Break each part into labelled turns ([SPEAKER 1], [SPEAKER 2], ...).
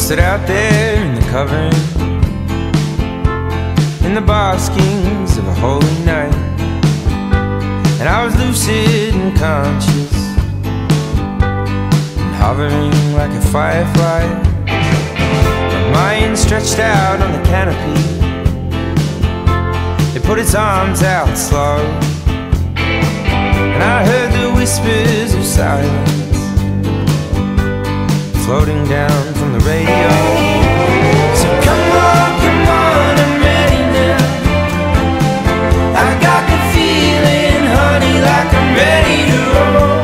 [SPEAKER 1] stood out there in the covering, in the baskings of a holy night, and I was lucid and conscious and hovering like a firefly. My mind stretched out on the canopy, it put its arms out slow, and I heard the whispers of silence floating down from the radio. So come on, I'm ready now. I got the feeling, honey, like I'm ready to roll.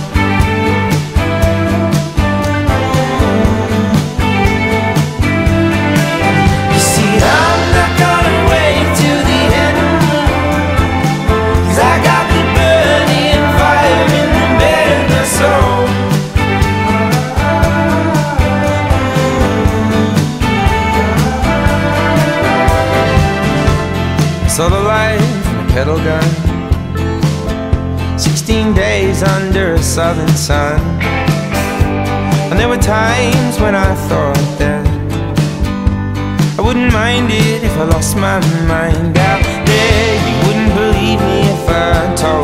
[SPEAKER 1] You see, I'm not gonna wait till the end, 'cause I got the burning fire in the bed of my soul. Saw the light from a kettle gun, 16 days under a southern sun. And there were times when I thought that I wouldn't mind it if I lost my mind out there. You wouldn't believe me if I told